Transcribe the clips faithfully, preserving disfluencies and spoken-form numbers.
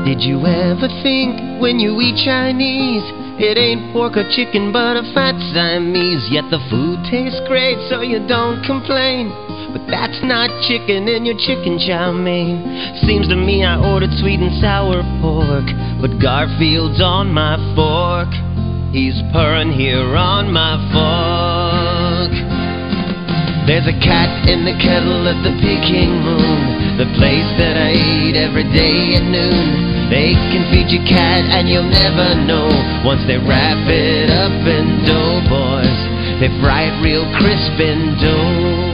Did you ever think when you eat Chinese, it ain't pork or chicken but a fat Siamese? Yet the food tastes great so you don't complain. But that's not chicken in your chicken chow mein. Seems to me I ordered sweet and sour pork, but Garfield's on my fork. He's purring here on my fork. There's a cat in the kettle at the Peking Moon, the place that I eat every day at noon. They can feed your cat and you'll never know. Once they wrap it up in dough, boys, they fry it real crisp in dough.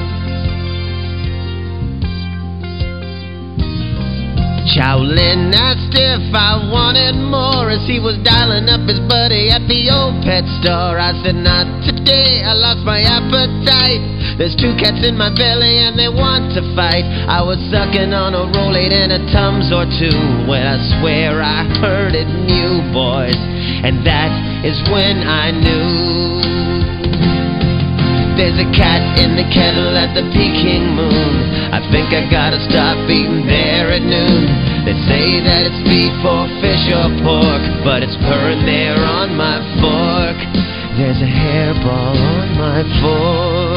Chowlin asked if I wanted more as he was dialing up his buddy at the old pet store. I said, not today, I lost my appetite. There's two cats in my belly and they want to fight. I was sucking on a Rolade and a Tums or two when I swear I heard it new, boys, and that is when I knew. There's a cat in the kettle at the Peking Moon. I think I gotta stop eating there at noon. They say that it's beef or fish or pork, but it's purring there on my fork. There's a hairball on my fork.